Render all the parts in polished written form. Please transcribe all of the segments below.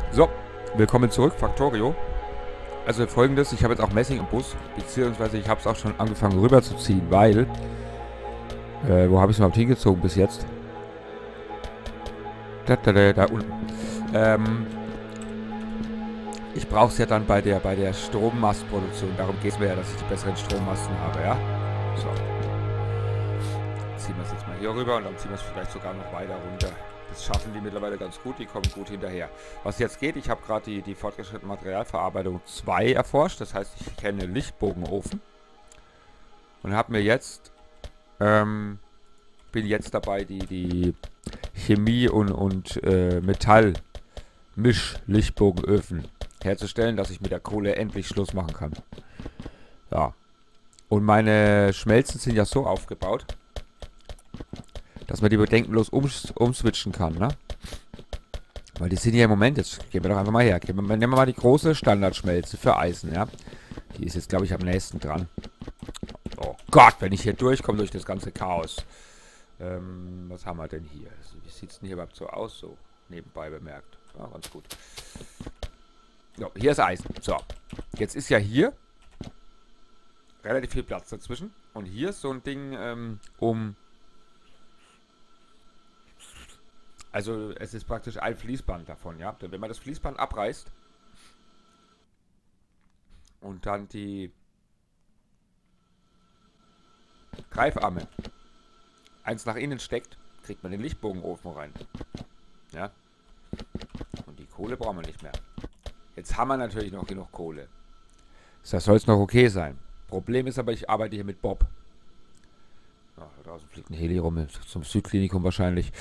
So, willkommen zurück, Factorio. Also folgendes, ich habe jetzt auch Messing im Bus, beziehungsweise ich habe es auch schon angefangen rüberzuziehen, weil... wo habe ich es überhaupt hingezogen bis jetzt? Da unten. Ich brauche es ja dann bei der Strommastproduktion. Darum geht es mir ja, dass ich die besseren Strommasten habe, ja? So. Ziehen wir es jetzt mal hier rüber und dann ziehen wir es vielleicht sogar noch weiter runter. Das schaffen die mittlerweile ganz gut, die kommen gut hinterher. Was jetzt geht, ich habe gerade die fortgeschrittene Materialverarbeitung 2 erforscht. Das heißt, ich kenne Lichtbogenofen. Und habe mir jetzt, bin jetzt dabei, die Chemie- und Metall-Misch-Lichtbogenöfen herzustellen, dass ich mit der Kohle endlich Schluss machen kann. Ja. Und meine Schmelzen sind ja so aufgebaut, dass man die bedenkenlos umswitchen kann, ne? Weil die sind ja im Moment, jetzt gehen wir doch einfach mal her, nehmen wir mal die große Standardschmelze für Eisen, ja? Die ist jetzt, glaube ich, am nächsten dran. Oh Gott, wenn ich hier durchkomme durch das ganze Chaos. Was haben wir denn hier? Wie sieht es denn hier überhaupt so aus, so nebenbei bemerkt? Ja, ganz gut. So, hier ist Eisen. So, jetzt ist ja hier relativ viel Platz dazwischen. Und hier ist so ein Ding, also es ist praktisch ein Fließband davon, ja. Denn wenn man das Fließband abreißt und dann die Greifarme eins nach innen steckt, kriegt man den Lichtbogenofen rein. Ja. Und die Kohle brauchen wir nicht mehr. Jetzt haben wir natürlich noch genug Kohle. Das soll es noch okay sein. Problem ist aber, ich arbeite hier mit Bob. Da draußen fliegt ein Heli rum, zum Südklinikum wahrscheinlich.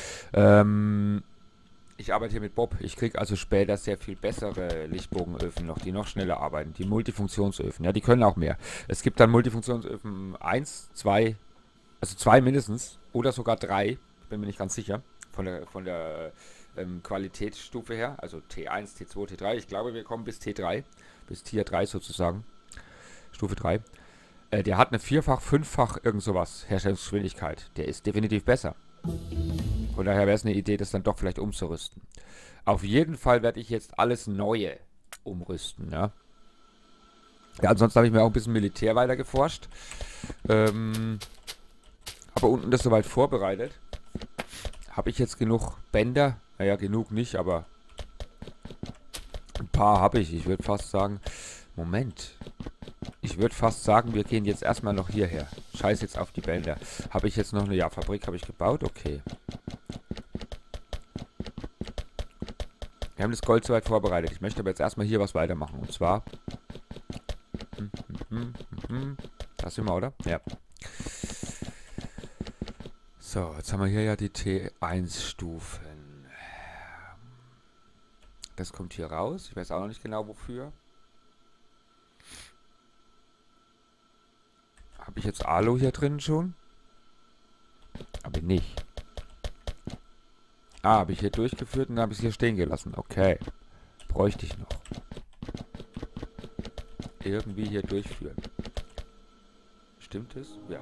Ich arbeite hier mit Bob. Ich kriege also später sehr viel bessere Lichtbogenöfen noch, die noch schneller arbeiten. Die Multifunktionsöfen, ja, die können auch mehr. Es gibt dann Multifunktionsöfen 1, 2, also 2 mindestens oder sogar 3. Bin mir nicht ganz sicher. Von der Qualitätsstufe her. Also T1, T2, T3. Ich glaube, wir kommen bis T3. Bis Tier 3 sozusagen. Stufe 3. Der hat eine 4-fach, 5-fach irgend sowas Herstellungsgeschwindigkeit. Der ist definitiv besser. Von daher wäre es eine Idee, das dann doch vielleicht umzurüsten. Auf jeden Fall werde ich jetzt alles Neue umrüsten, ja. Ja, ansonsten habe ich mir auch ein bisschen Militär weiter geforscht. Aber unten das soweit vorbereitet. Habe ich jetzt genug Bänder? Naja, genug nicht, aber ein paar habe ich. Ich würde fast sagen, Moment. Ich würde fast sagen, wir gehen jetzt erstmal noch hierher. Scheiß jetzt auf die Bänder. Habe ich jetzt noch eine Fabrik habe ich gebaut? Okay. Wir haben das Gold soweit vorbereitet. Ich möchte aber jetzt erstmal hier was weitermachen. Und zwar... Da sind wir, oder? Ja. So, jetzt haben wir hier ja die T1-Stufen. Das kommt hier raus. Ich weiß auch noch nicht genau wofür. Habe ich jetzt Alu hier drin schon? Aber nicht. Ah, habe ich hier durchgeführt und dann habe ich es hier stehen gelassen. Okay. Bräuchte ich noch. Irgendwie hier durchführen. Stimmt es? Ja.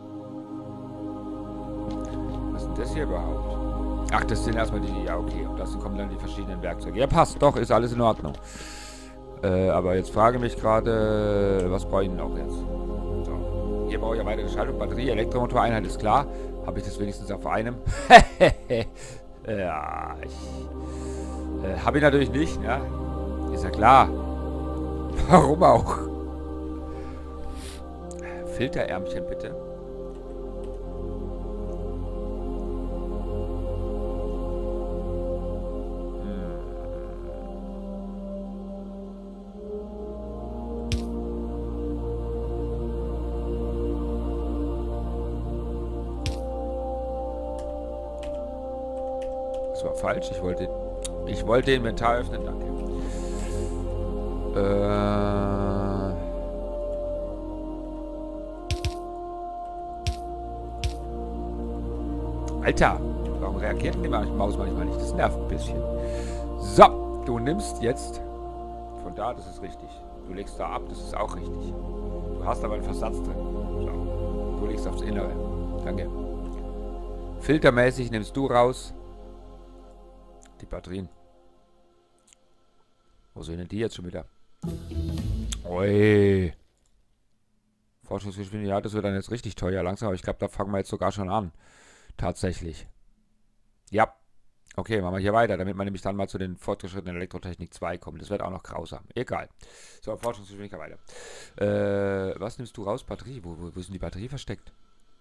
Was ist denn das hier überhaupt? Ach, das sind erstmal die... Ja, okay. Und das kommen dann die verschiedenen Werkzeuge. Ja, passt. Doch, ist alles in Ordnung. Aber jetzt frage mich gerade, was brauche ich noch jetzt? So. Hier brauche ich ja weitere Schaltung. Batterie, Elektromotoreinheit ist klar. Habe ich das wenigstens auf einem? Ja, habe ich natürlich nicht, ne? Ist ja klar. Warum auch? Filterärmchen bitte. Das war falsch. Ich wollte den Inventar öffnen. Danke. Alter, warum reagiert denn die Maus manchmal nicht? Das nervt ein bisschen. So, du nimmst jetzt von da, das ist richtig. Du legst da ab, das ist auch richtig. Du hast aber einen Versatz drin. So, du legst aufs Innere. Danke. Filtermäßig nimmst du raus die Batterien. Wo sind denn die jetzt schon wieder? Ui. Forschungsgeschwindigkeit, ja, das wird dann jetzt richtig teuer langsam, aber ich glaube, da fangen wir jetzt sogar schon an. Tatsächlich. Ja. Okay, machen wir hier weiter, damit man nämlich dann mal zu den fortgeschrittenen Elektrotechnik 2 kommt. Das wird auch noch grausam. Egal. So, Forschungsgeschwindigkeit weiter. Was nimmst du raus? Batterie. Wo ist denn die Batterie versteckt?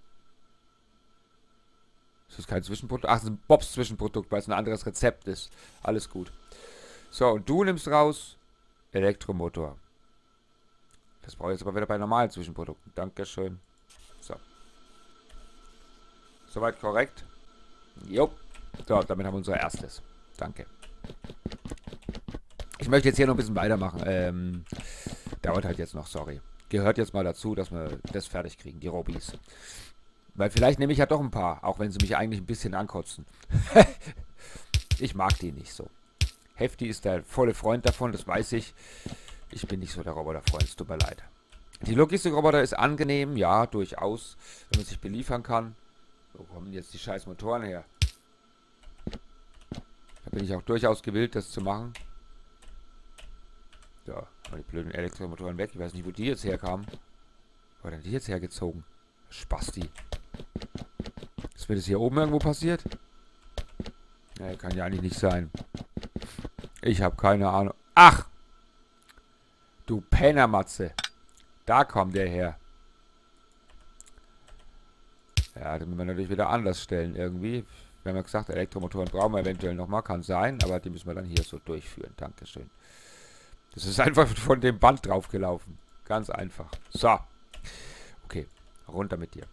Das ist kein Zwischenprodukt. Ach, das ist ein Bobs-Zwischenprodukt, weil es ein anderes Rezept ist. Alles gut. So, und du nimmst raus Elektromotor. Das brauche ich jetzt aber wieder bei normalen Zwischenprodukten. Dankeschön. So. Soweit korrekt? Jo. So, damit haben wir unser erstes. Danke. Ich möchte jetzt hier noch ein bisschen weitermachen. Dauert halt jetzt noch, sorry. Gehört jetzt mal dazu, dass wir das fertig kriegen, die Robbies. Weil vielleicht nehme ich ja doch ein paar, auch wenn sie mich eigentlich ein bisschen ankotzen. Ich mag die nicht so. Hefti ist der volle Freund davon, das weiß ich. Ich bin nicht so der Roboterfreund, es tut mir leid. Die Logistikroboter ist angenehm, ja, durchaus, wenn man sich beliefern kann. Wo kommen jetzt die scheiß Motoren her? Da bin ich auch durchaus gewillt, das zu machen. Ja, aber die blöden Elektromotoren weg. Ich weiß nicht, wo die jetzt herkamen. Wo hat denn die jetzt hergezogen? Spasti. Ist mir das hier oben irgendwo passiert? Nee, kann ja eigentlich nicht sein. Ich habe keine Ahnung. Ach! Du Pennermatze. Da kommt der her. Ja, den müssen wir natürlich wieder anders stellen irgendwie. Wir haben ja gesagt, Elektromotoren brauchen wir eventuell nochmal. Kann sein, aber die müssen wir dann hier so durchführen. Dankeschön. Das ist einfach von dem Band draufgelaufen. Ganz einfach. So. Okay. Runter mit dir.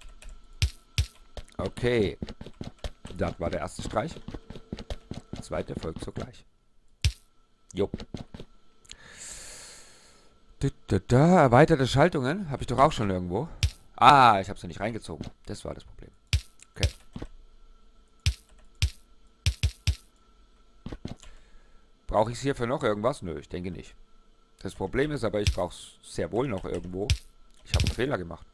Okay. Das war der erste Streich. Der zweite folgt sogleich. Jo. Erweiterte Schaltungen. Habe ich doch auch schon irgendwo. Ah, ich habe sie nicht reingezogen. Das war das Problem. Okay. Brauche ich es hierfür noch irgendwas? Nö, ich denke nicht. Das Problem ist aber, ich brauche es sehr wohl noch irgendwo. Ich habe einen Fehler gemacht.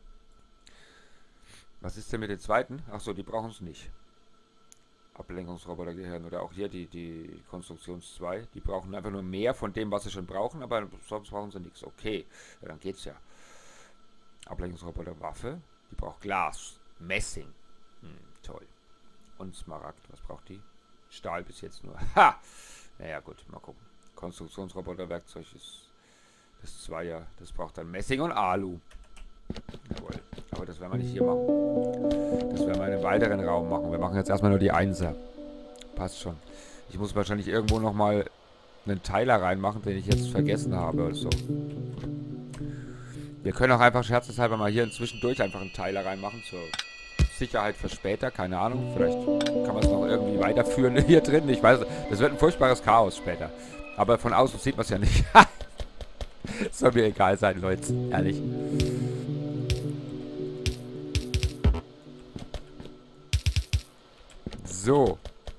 Was ist denn mit den zweiten? Achso, die brauchen es nicht. Ablenkungsroboter gehören oder auch hier die Konstruktions 2. Die brauchen einfach nur mehr von dem, was sie schon brauchen, aber sonst brauchen sie nichts. Okay, ja, dann geht's ja. Ablenkungsroboter Waffe. Die braucht Glas. Messing. Toll. Und Smaragd. Was braucht die? Stahl bis jetzt nur. Ha! Naja, gut, mal gucken. Konstruktionsroboter Werkzeug ist das Zweier. Das braucht dann Messing und Alu. Jawohl. Aber das werden wir nicht hier machen. Das werden wir in einem weiteren Raum machen. Wir machen jetzt erstmal nur die Einser. Passt schon. Ich muss wahrscheinlich irgendwo nochmal einen Teiler reinmachen, den ich jetzt vergessen habe oder so. Wir können auch einfach scherzeshalber mal hier zwischendurch einfach einen Teiler reinmachen zur Sicherheit für später. Keine Ahnung. Vielleicht kann man es noch irgendwie weiterführen hier drin. Ich weiß, das wird ein furchtbares Chaos später. Aber von außen sieht man es ja nicht. Soll mir egal sein, Leute. Ehrlich. So.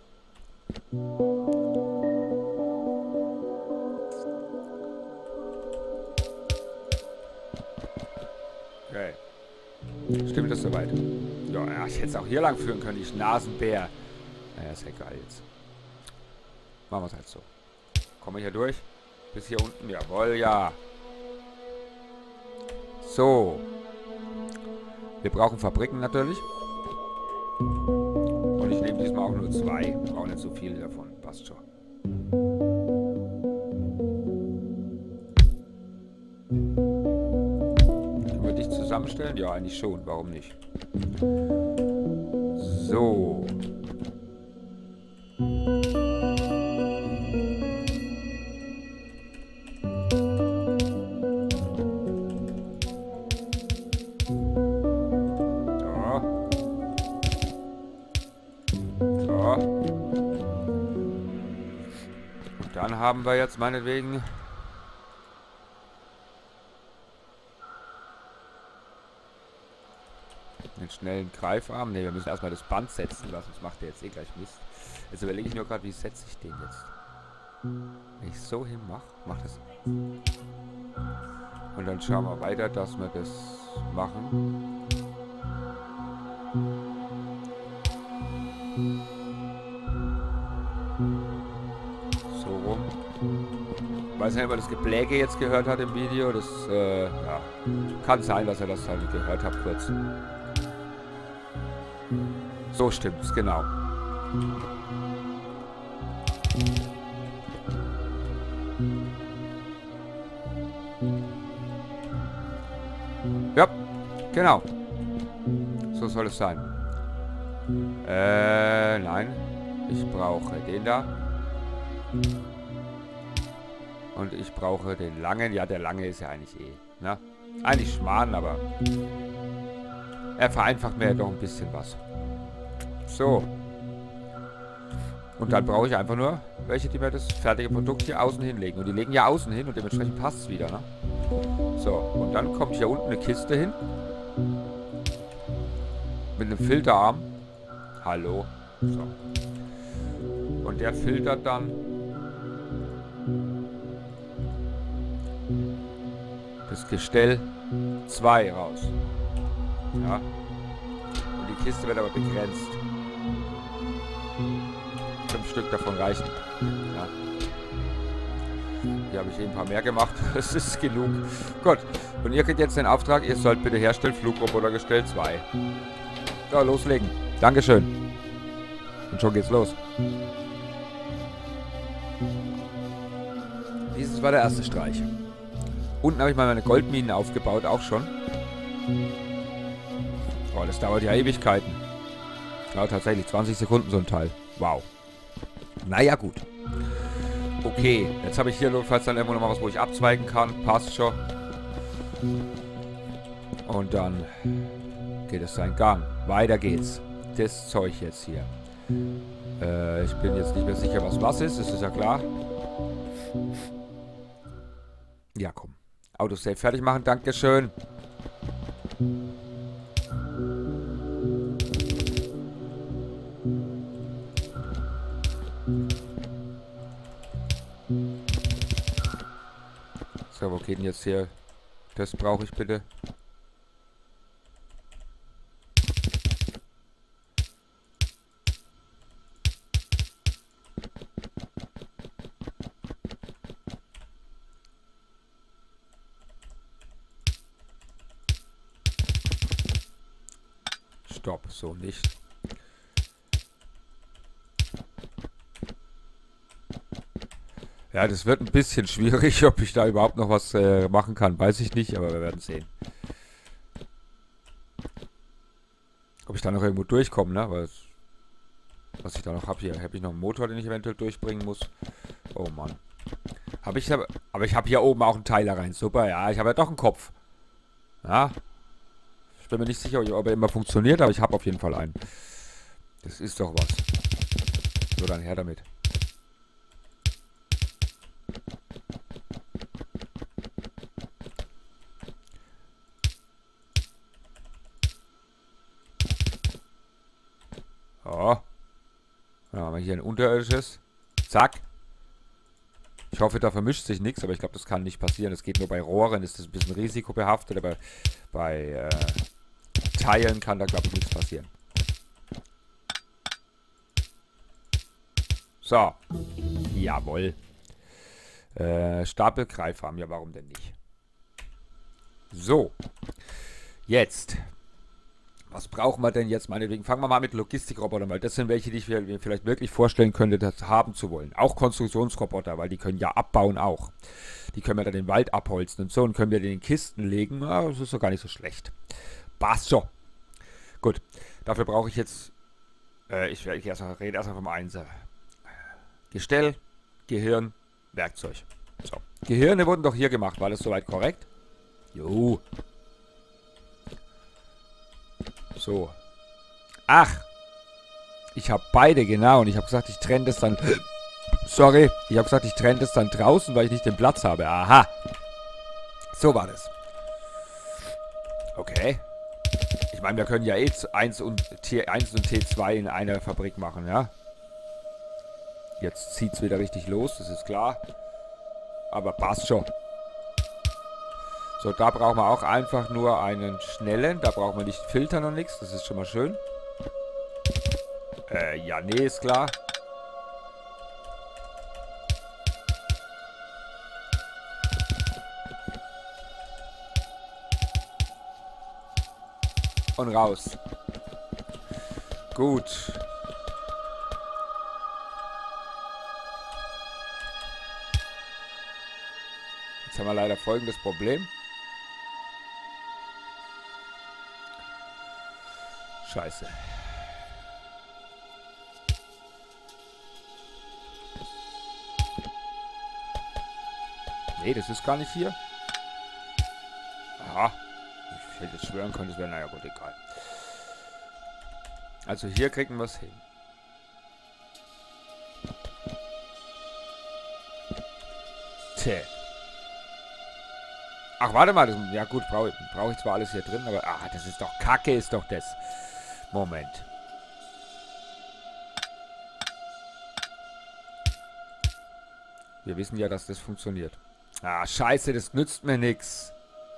Okay. Stimmt das soweit? Ja, ich hätte es auch hier lang führen können, ich Nasenbär. Naja, ist egal jetzt. Machen wir es halt so. Kommen wir hier durch? Bis hier unten? Jawohl, ja. So. Wir brauchen Fabriken natürlich. Und ich nehme diesmal auch nur 2. Brauche nicht so viele davon. Passt schon. Können wir dich zusammenstellen? Ja, eigentlich schon. Warum nicht? So. Dann haben wir jetzt meinetwegen einen schnellen Greifarm. Ne, wir müssen erstmal das Band setzen, was sonst macht der jetzt eh gleich Mist. Jetzt überlege ich nur gerade, wie setze ich den jetzt. Wenn ich so hin macht das. Und dann schauen wir weiter, dass wir das machen. So rum. weiß nicht, ob er das Gebläge jetzt gehört hat im Video. Das, ja, kann sein, dass er das halt gehört hat kurz. So stimmt's, genau. Ja, genau. So soll es sein. Nein. Ich brauche den da. Und ich brauche den langen. Ja, der lange ist ja eigentlich eh. Ne? Eigentlich Schmarrn, aber er vereinfacht mir ja doch ein bisschen was. So. Und dann brauche ich einfach nur welche, die mir das fertige Produkt hier außen hinlegen. Und die legen ja außen hin und dementsprechend passt es wieder, ne? So, und dann kommt hier unten eine Kiste hin. Mit einem Filterarm. Hallo. So. Und der filtert dann das Gestell 2 raus. Ja. Und die Kiste wird aber begrenzt. 5 Stück davon reichen. Ja. Hier habe ich eben ein paar mehr gemacht. Das ist genug. Gut. Und ihr kriegt jetzt den Auftrag, ihr sollt bitte herstellen Flugrobotergestell 2. So, loslegen. Dankeschön. Und schon geht's los. Dieses war der erste Streich. Unten habe ich mal meine Goldminen aufgebaut, auch schon. Oh, das dauert ja Ewigkeiten. Ja, tatsächlich 20 Sekunden so ein Teil. Wow. Naja, gut. Okay, jetzt habe ich hier notfalls dann irgendwo noch mal was, wo ich abzweigen kann. Passt schon. Und dann geht es seinen Gang. Weiter geht's. Das Zeug jetzt hier. Ich bin jetzt nicht mehr sicher, was ist. Das ist ja klar. Ja, komm. Autosave fertig machen. Dankeschön. So, wo geht denn jetzt hier? Das brauche ich bitte. Stopp, so nicht. Ja, das wird ein bisschen schwierig, ob ich da überhaupt noch was machen kann. Weiß ich nicht, aber wir werden sehen. Ob ich da noch irgendwo durchkomme, ne? Was ich da noch habe hier. Habe ich noch einen Motor, den ich eventuell durchbringen muss? Oh Mann. Aber ich habe hier oben auch einen Teiler rein. Super, ja, ich habe ja doch einen Kopf. Ja. Ich bin mir nicht sicher, ob er immer funktioniert, aber ich habe auf jeden Fall einen. Das ist doch was. So, dann her damit. Oh. Dann haben wir hier ein unterirdisches. Zack. Ich hoffe, da vermischt sich nichts, aber ich glaube, das kann nicht passieren. Das geht nur bei Rohren, ist das ein bisschen risikobehaftet, aber bei Teilen kann da, glaube ich, nichts passieren. So. Jawohl. Stapelgreifarm. Ja, warum denn nicht? So. Jetzt. Was brauchen wir denn jetzt? Meinetwegen fangen wir mal mit Logistikrobotern, weil das sind welche, die ich mir vielleicht wirklich vorstellen könnte, das haben zu wollen. Auch Konstruktionsroboter, weil die können ja abbauen auch. Die können wir dann den Wald abholzen und so und können wir den in Kisten legen. Ja, das ist doch gar nicht so schlecht. Passt schon. Gut, dafür brauche ich jetzt, ich rede erstmal vom Einser. Gestell, Gehirn, Werkzeug. So, Gehirne wurden doch hier gemacht, war das soweit korrekt? Jo. So. Ach. Ich habe beide, genau. Und ich habe gesagt, ich trenne das dann... Sorry. Ich habe gesagt, ich trenne das dann draußen, weil ich nicht den Platz habe. Aha. So war das. Okay. Ich meine, wir können ja eh 1 und T2 in einer Fabrik machen, ja. Jetzt zieht es wieder richtig los, das ist klar. Aber passt schon. So, da brauchen wir auch einfach nur einen schnellen. Da brauchen wir nicht filtern und nichts. Das ist schon mal schön. Ja, nee, ist klar. und raus. Gut. Jetzt haben wir leider folgendes Problem. Scheiße. Nee, das ist gar nicht hier. Aha. Ich hätte jetzt schwören können, das wäre, naja gut, egal. Also hier kriegen wir es hin. Tja. Ach, warte mal. Das, ja gut, brauche ich zwar alles hier drin, aber... Ah, das ist doch Kacke, ist doch das. Moment. Wir wissen ja, dass das funktioniert. Ah, scheiße, das nützt mir nichts.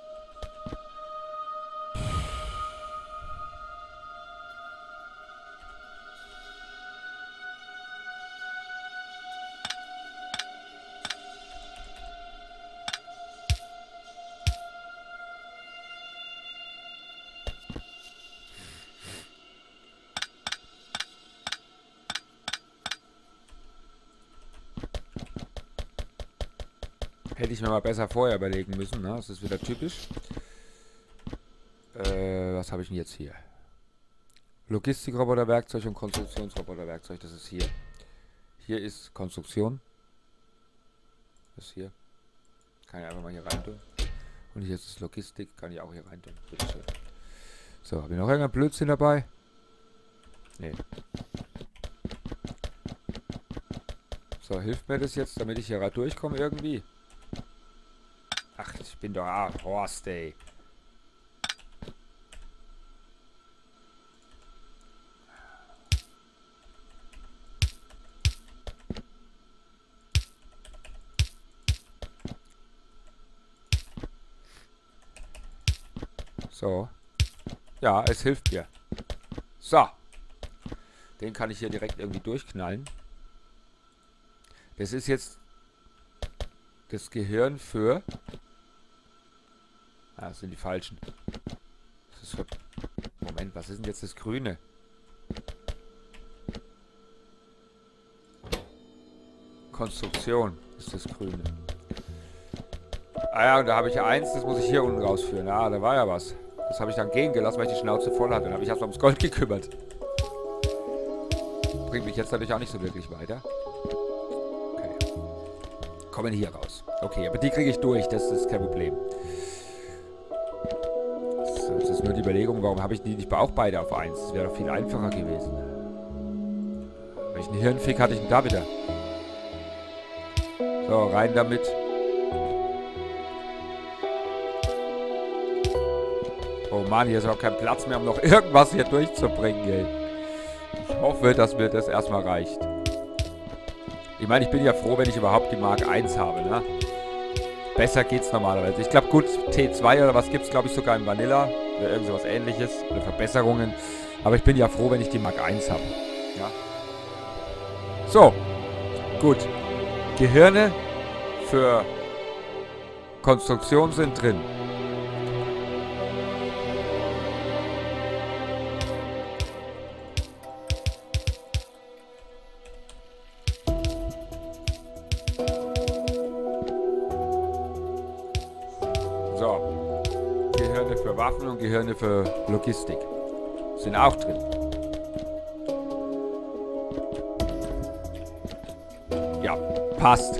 Hätte ich mir mal besser vorher überlegen müssen, ne? Das ist wieder typisch. Was habe ich denn jetzt hier? Logistikroboterwerkzeug und Konstruktionsroboterwerkzeug, das ist hier. Hier ist Konstruktion. Das hier. Kann ich einfach mal hier rein tun. Und hier ist Logistik, kann ich auch hier rein tun. Bitteschön. So, habe ich noch irgendein Blödsinn dabei? Nee. So, hilft mir das jetzt, damit ich hier durchkomme irgendwie? Ach, ich bin doch... Ah, Horst, ey. So. Ja, es hilft mir. So. Den kann ich hier direkt irgendwie durchknallen. Das ist jetzt das Gehirn für... Ah, das sind die falschen. Das ist für... Moment, was ist denn jetzt das Grüne? Konstruktion ist das Grüne. Ah ja, und da habe ich eins, das muss ich hier unten rausführen. Ah, da war ja was. Das habe ich dann gehen gelassen, weil ich die Schnauze voll hatte. Dann habe ich erst mal ums Gold gekümmert. Bringt mich jetzt natürlich auch nicht so wirklich weiter. Okay. Kommen hier raus. Okay, aber die kriege ich durch, das ist kein Problem. So, das ist nur die Überlegung, warum habe ich die nicht auch beide auf 1? Das wäre doch viel einfacher gewesen. Welchen Hirnfick hatte ich denn da wieder? So, rein damit. Oh Mann, hier ist auch kein Platz mehr, um noch irgendwas hier durchzubringen, ey. Ich hoffe, dass mir das erstmal reicht. Ich meine, ich bin ja froh, wenn ich überhaupt die Mark 1 habe, ne? Besser geht's normalerweise. Ich glaube, gut, T2 oder was gibt's, glaube ich, sogar im Vanilla. Oder irgend sowas ähnliches. Oder Verbesserungen. Aber ich bin ja froh, wenn ich die Mark 1 habe. Ja. So. Gut. Gehirne für Konstruktion sind drin. So. Gehirne für Waffen und Gehirne für Logistik. Sind auch drin. Ja, passt.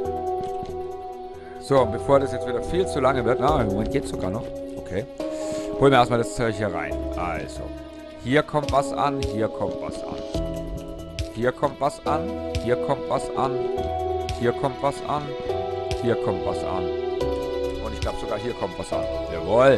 So, und bevor das jetzt wieder viel zu lange wird, na, im Moment geht es sogar noch. Okay. Holen wir erstmal das Zeug hier rein. Also, hier kommt was an, hier kommt was an. Hier kommt was an, hier kommt was an, hier kommt was an, hier kommt was an. Und ich glaube sogar hier kommt was an. Jawohl.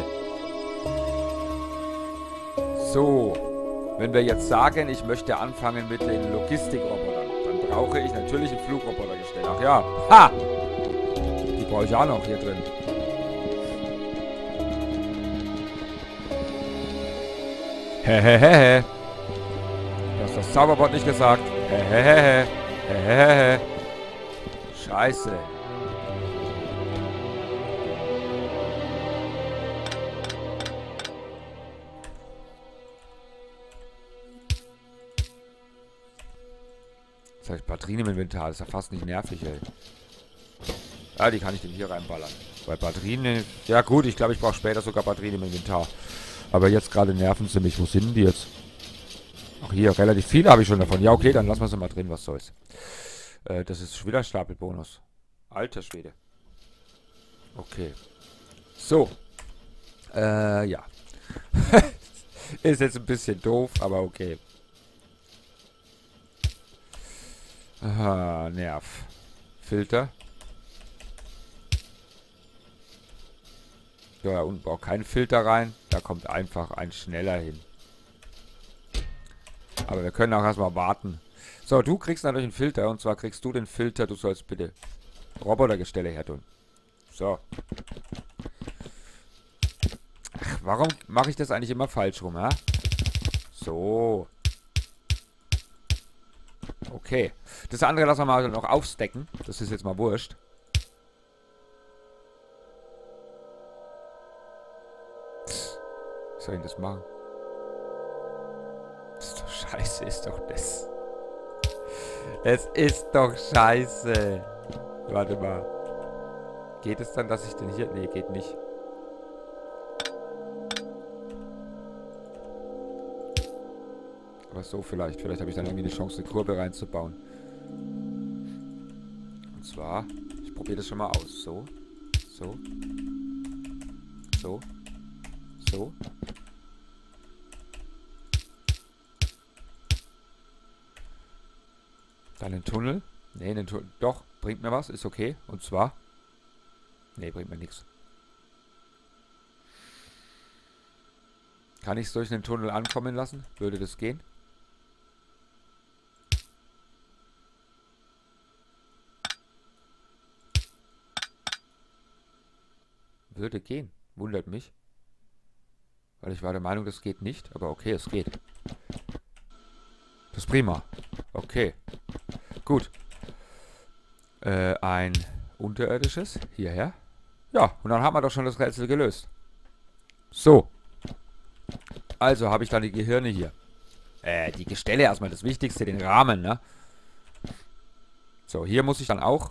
So, wenn wir jetzt sagen, ich möchte anfangen mit den Logistikrobotern, dann brauche ich natürlich einen Flugrobotergestell. Ach ja, ha! Die brauche ich auch noch hier drin. Hehehehe. Du hast das Zauberwort nicht gesagt. Hehehehe. Hehehehe. Scheiße. Jetzt habe ich Batterien im Inventar. Das ist ja fast nicht nervig, ey. Ah, die kann ich dem hier reinballern. Bei Batterien... Ja gut, ich glaube, ich brauche später sogar Batterien im Inventar. Aber jetzt gerade nerven sie mich. Wo sind die jetzt? Ach, hier, relativ viele habe ich schon davon. Ja, okay, dann lassen wir sie mal drin. Was soll's. Das ist schon wieder Stapelbonus. Alter Schwede. Okay. So. Ja. Ist jetzt ein bisschen doof, aber okay. Aha, Nerv. Filter. Ja, da unten braucht kein Filter rein. Da kommt einfach ein schneller hin. Aber wir können auch erstmal warten. So, du kriegst natürlich einen Filter. Und zwar kriegst du den Filter. Du sollst bitte Robotergestelle her tun. So. Ach, warum mache ich das eigentlich immer falsch rum, ha? So. Okay. Das andere lassen wir mal noch aufstecken. Das ist jetzt mal wurscht. Wie soll ich das machen? Das ist doch scheiße, ist doch das. Es ist doch scheiße. Warte mal. Geht es dann, dass ich den hier... Nee, geht nicht. Aber so vielleicht. Vielleicht habe ich dann irgendwie eine Chance, eine Kurve reinzubauen. Und zwar... Ich probiere das schon mal aus. So. So. So. So. Dann einen Tunnel. Ne, einen Tunnel. Doch, bringt mir was. Ist okay. Und zwar... Ne, bringt mir nichts. Kann ich es durch den Tunnel ankommen lassen? Würde das gehen? Würde gehen. Wundert mich. Weil ich war der Meinung, das geht nicht. Aber okay, es geht. Das ist prima. Okay. Gut. Ein unterirdisches. Hierher. Ja, und dann haben wir doch schon das Rätsel gelöst. So. Also habe ich dann die Gehirne hier. Die Gestelle erstmal, das Wichtigste, den Rahmen, ne? So, hier muss ich dann auch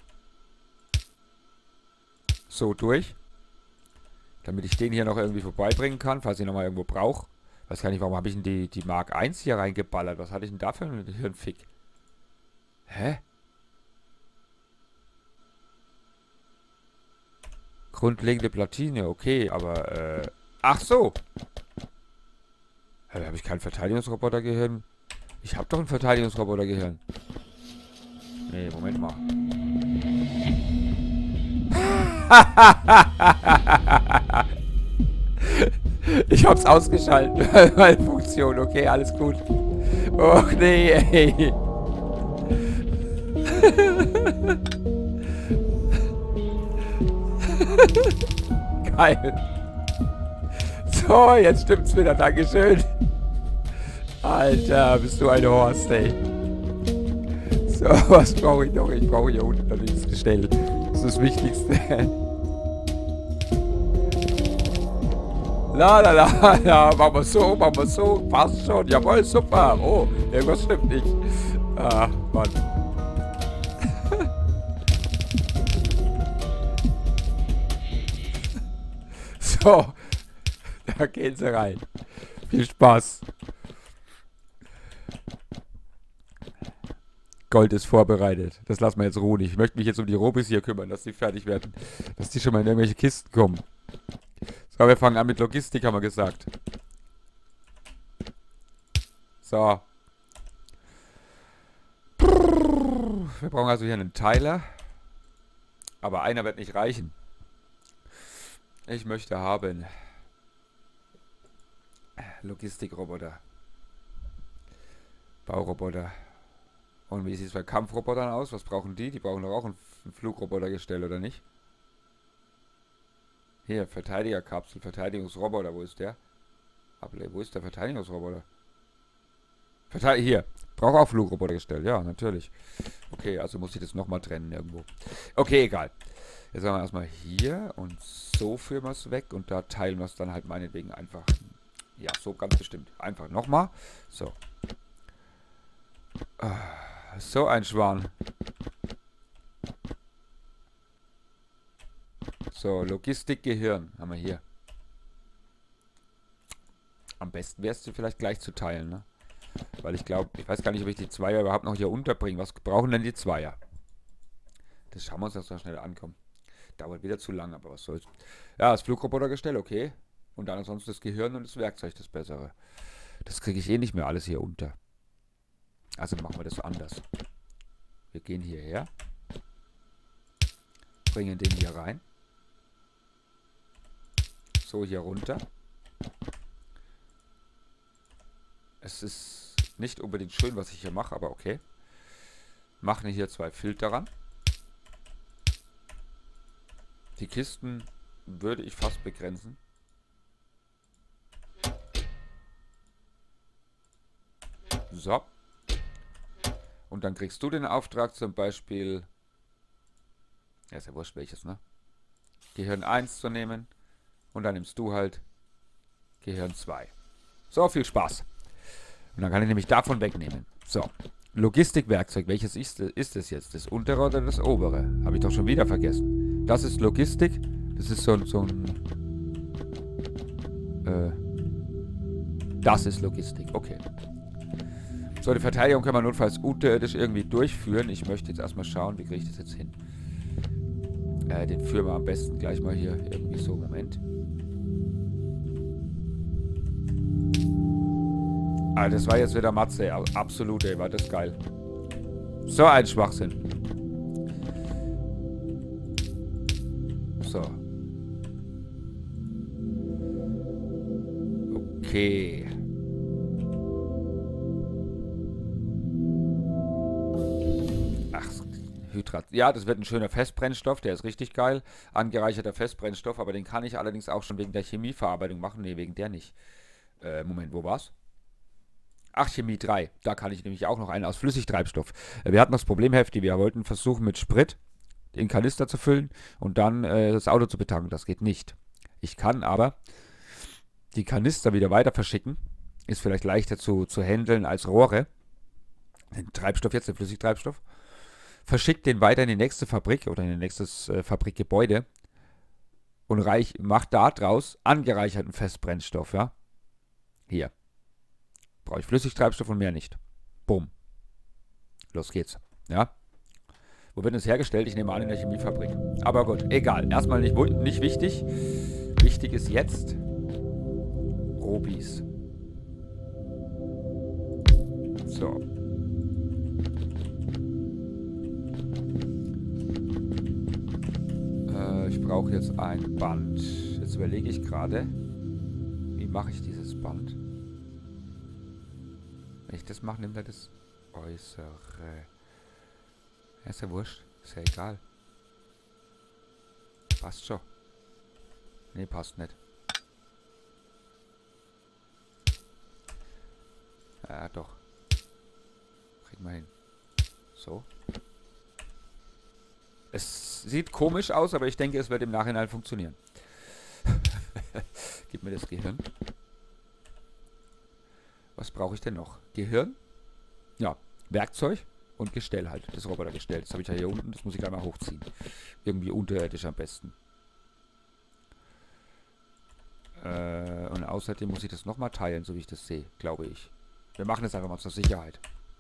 so durch. Damit ich den hier noch irgendwie vorbeibringen kann, falls ich nochmal irgendwo brauche. Weiß gar nicht, warum habe ich denn die Mark 1 hier reingeballert? Was hatte ich denn da für einen Hirnfick? Hä? Grundlegende Platine, okay, aber, ach so! Habe ich kein Verteidigungsrobotergehirn? Ich habe doch ein Verteidigungsrobotergehirn. Nee, Moment mal. Ich hab's ausgeschaltet. Meine Funktion, okay, alles gut. Och nee, ey. Geil. So, jetzt stimmt's wieder, Dankeschön. Alter, bist du ein Horst, ey. So, was brauche ich noch? Ich brauche hier unten das Gestell. Das ist das Wichtigste. La la la la, machen wir so, passt schon, jawohl, super. Oh, irgendwas stimmt nicht. Ah, Mann. So, da gehen sie rein. Viel Spaß. Gold ist vorbereitet. Das lassen wir jetzt ruhen. Ich möchte mich jetzt um die Robis hier kümmern, dass die fertig werden. Dass die schon mal in irgendwelche Kisten kommen. So, wir fangen an mit Logistik, haben wir gesagt. So. Wir brauchen also hier einen Teiler. Aber einer wird nicht reichen. Ich möchte haben Logistikroboter. Bauroboter. Und wie sieht es bei Kampfrobotern aus? Was brauchen die? Die brauchen doch auch ein Flugrobotergestell, oder nicht? Hier, Verteidigerkapsel, Verteidigungsroboter, wo ist der? Wo ist der Verteidigungsroboter? Hier, braucht auch Flugrobotergestell, ja, natürlich. Okay, also muss ich das nochmal trennen irgendwo. Okay, egal. Jetzt sagen wir erstmal hier und so führen wir es weg und da teilen wir es dann halt meinetwegen einfach. Ja, so ganz bestimmt. Einfach nochmal. So. So ein Schwan. So, Logistik, Gehirn haben wir hier. Am besten wäre es vielleicht gleich zu teilen, ne? Weil ich glaube, ich weiß gar nicht, ob ich die Zweier überhaupt noch hier unterbringe. Was brauchen denn die Zweier? Das schauen wir uns erst mal schnell ankommen. Dauert wieder zu lang, aber was soll's. Ja, das Flugrobotergestell, okay. Und dann ansonsten das Gehirn und das Werkzeug, das Bessere. Das kriege ich eh nicht mehr alles hier unter. Also machen wir das anders. Wir gehen hierher. Bringen den hier rein. So, hier runter. Es ist nicht unbedingt schön, was ich hier mache, aber okay. Machen hier 2 Filter ran. Die Kisten würde ich fast begrenzen. So. Und dann kriegst du den Auftrag zum Beispiel, ja ist ja wurscht welches, ne? Gehirn 1 zu nehmen. Und dann nimmst du halt Gehirn 2. So, viel Spaß. Und dann kann ich nämlich davon wegnehmen. So, Logistikwerkzeug. Welches ist es jetzt? Das untere oder das obere? Habe ich doch schon wieder vergessen. Das ist Logistik. Das ist so ein das ist Logistik. Okay. So, die Verteidigung können wir notfalls unterirdisch irgendwie durchführen. Ich möchte jetzt erstmal schauen, wie kriege ich das jetzt hin. Den führen wir am besten gleich mal hier irgendwie so. Moment. Ah, das war jetzt wieder Matze. Absolut, ey, war das geil. So ein Schwachsinn. So. Okay. Ach, Hydrat. Ja, das wird ein schöner Festbrennstoff. Der ist richtig geil. Angereicherter Festbrennstoff. Aber den kann ich allerdings auch schon wegen der Chemieverarbeitung machen. Ne, wegen der nicht. Moment, wo war's? Ach, Chemie 3. Da kann ich nämlich auch noch einen aus Flüssigtreibstoff. Wir hatten das Problem heftig. Wir wollten versuchen, mit Sprit den Kanister zu füllen und dann das Auto zu betanken. Das geht nicht. Ich kann aber die Kanister wieder weiter verschicken. Ist vielleicht leichter zu handeln als Rohre. Den Treibstoff jetzt, den Flüssigtreibstoff. Verschickt den weiter in die nächste Fabrik oder in ein nächstes Fabrikgebäude und macht da draus angereicherten Festbrennstoff, ja. Hier. Brauche ich Flüssigtreibstoff und mehr nicht. Bumm. Los geht's. Ja. Wo wird das hergestellt? Ich nehme an, in der Chemiefabrik. Aber gut, egal. Erstmal nicht wichtig. Wichtig ist jetzt Robis. So. Ich brauche jetzt ein Band. Jetzt überlege ich gerade, wie mache ich dieses Band? Wenn ich das mache, nimmt er das Äußere. Ja, ist ja wurscht. Ist ja egal. Passt schon. Nee, passt nicht. Ja, doch. Kriegen wir hin. So. Es sieht komisch aus, aber ich denke, es wird im Nachhinein funktionieren. Gib mir das Gehirn. Was brauche ich denn noch? Gehirn? Ja, Werkzeug und Gestell halt. Das Robotergestell. Das habe ich ja hier unten. Das muss ich einmal hochziehen. Irgendwie unterirdisch am besten. Und außerdem muss ich das nochmal teilen, so wie ich das sehe, glaube ich. Wir machen das einfach mal zur Sicherheit.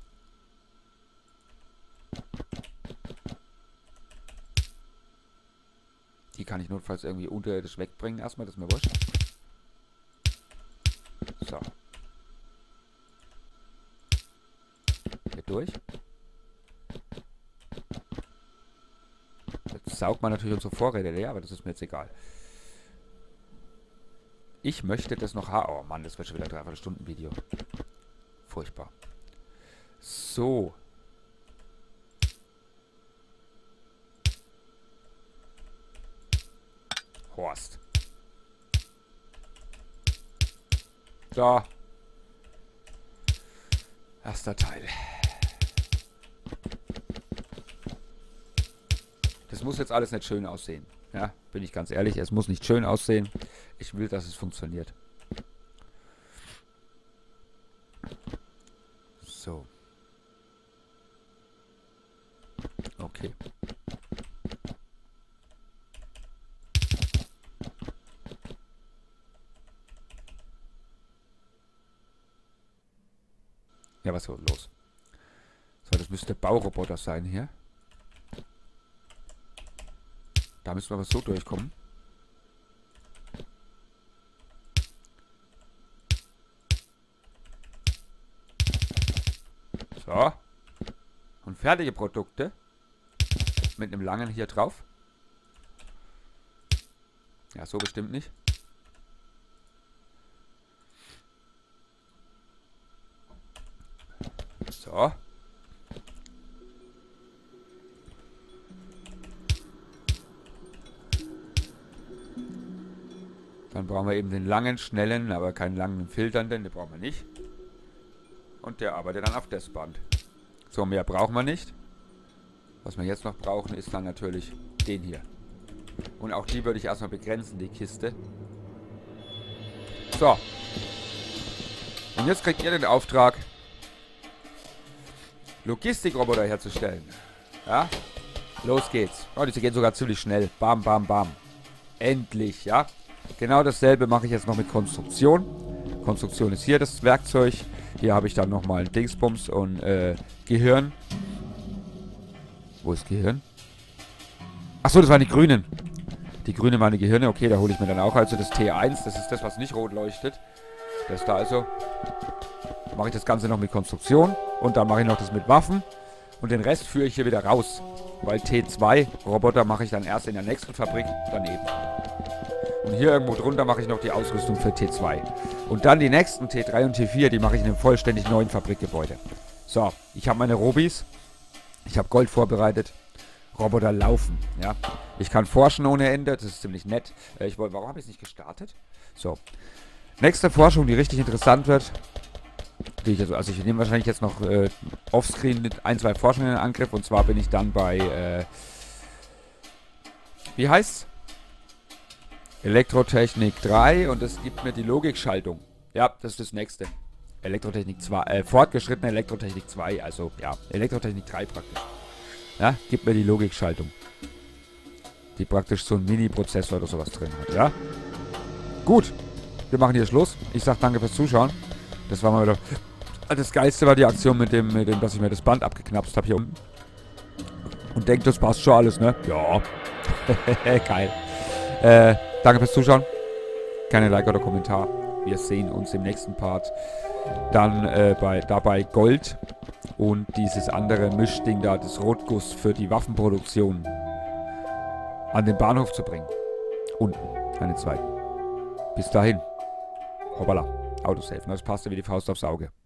Die kann ich notfalls irgendwie unterirdisch wegbringen. Erstmal, das ist mir wurscht. So. Hier durch. Jetzt saugt man natürlich unsere Vorräte leer, aber das ist mir jetzt egal. Ich möchte das noch haben. Oh Mann, das wird schon wieder 3 Stunden Video. Furchtbar. So. Horst. So. Erster Teil. Das muss jetzt alles nicht schön aussehen. Ja, bin ich ganz ehrlich. Es muss nicht schön aussehen. Ich will, dass es funktioniert. So. Okay. Ja, was ist los? So, das müsste der Bauroboter sein hier. Da müssen wir aber so durchkommen. So. Und fertige Produkte. Mit einem langen hier drauf. Ja, so bestimmt nicht. So. Dann brauchen wir eben den langen, schnellen, aber keinen langen filternden, den brauchen wir nicht. Und der arbeitet dann auf das Band. So, mehr brauchen wir nicht. Was wir jetzt noch brauchen, ist dann natürlich den hier. Und auch die würde ich erstmal begrenzen, die Kiste. So. Und jetzt kriegt ihr den Auftrag, Logistikroboter herzustellen. Ja? Los geht's. Oh, diese gehen sogar ziemlich schnell. Bam, bam, bam. Endlich, ja? Genau dasselbe mache ich jetzt noch mit Konstruktion. Konstruktion ist hier das Werkzeug. Hier habe ich dann nochmal ein Dingsbums und Gehirn. Wo ist Gehirn? Achso, das waren die grünen. Die grünen waren die Gehirne. Okay, da hole ich mir dann auch also das T1. Das ist das, was nicht rot leuchtet. Das da also. Mache ich das Ganze noch mit Konstruktion. Und dann mache ich noch das mit Waffen. Und den Rest führe ich hier wieder raus. Weil T2 Roboter mache ich dann erst in der nächsten Fabrik daneben. Und hier irgendwo drunter mache ich noch die Ausrüstung für T2. Und dann die nächsten T3 und T4, die mache ich in einem vollständig neuen Fabrikgebäude. So, ich habe meine Robis. Ich habe Gold vorbereitet. Roboter laufen, ja. Ich kann forschen ohne Ende, das ist ziemlich nett. Warum habe ich es nicht gestartet? So. Nächste Forschung, die richtig interessant wird. Also ich nehme wahrscheinlich jetzt noch offscreen mit 1, 2 Forschungen in Angriff. Und zwar bin ich dann bei, wie heißt's? Elektrotechnik 3 und es gibt mir die Logikschaltung. Ja, das ist das nächste. Elektrotechnik 2, fortgeschrittene Elektrotechnik 2, also ja, Elektrotechnik 3 praktisch. Ja, gibt mir die Logikschaltung. Die praktisch so einen Mini-Prozessor oder sowas drin hat, ja. Gut, wir machen hier Schluss. Ich sag danke fürs Zuschauen. Das war mal wieder... Das Geilste war die Aktion mit dem, dass ich mir das Band abgeknapst habe hier unten. Und denkt, das passt schon alles, ne? Ja. Geil. Danke fürs Zuschauen. Keine Like oder Kommentar. Wir sehen uns im nächsten Part. Dann dabei Gold und dieses andere Mischding da, das Rotguss für die Waffenproduktion an den Bahnhof zu bringen. Unten, eine 2. Bis dahin. Hoppala. Autosave. Das passt ja wie die Faust aufs Auge.